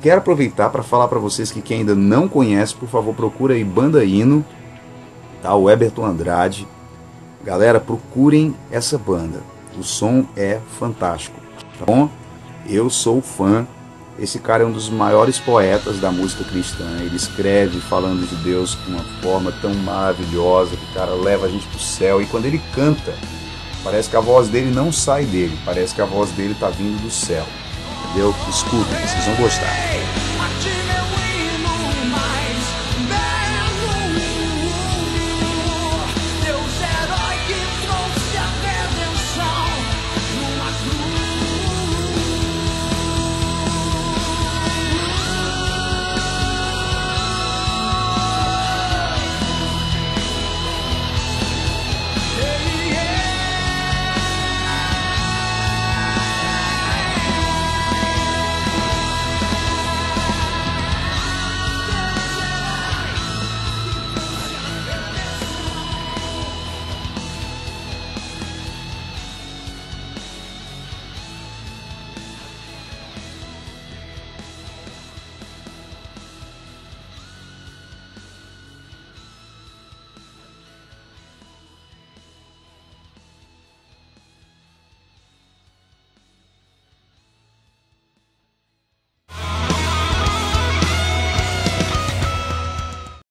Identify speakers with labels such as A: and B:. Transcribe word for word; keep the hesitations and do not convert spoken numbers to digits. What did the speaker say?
A: quero aproveitar para falar para vocês que quem ainda não conhece, por favor, procura aí Banda Hino, tá? O Eberton Andrade. Galera, procurem essa banda. O som é fantástico, tá bom? Eu sou fã. Esse cara é um dos maiores poetas da música cristã. Ele escreve falando de Deus de uma forma tão maravilhosa que o cara leva a gente pro céu. E quando ele canta, parece que a voz dele não sai dele, parece que a voz dele tá vindo do céu. Entendeu? Escutem, vocês vão gostar.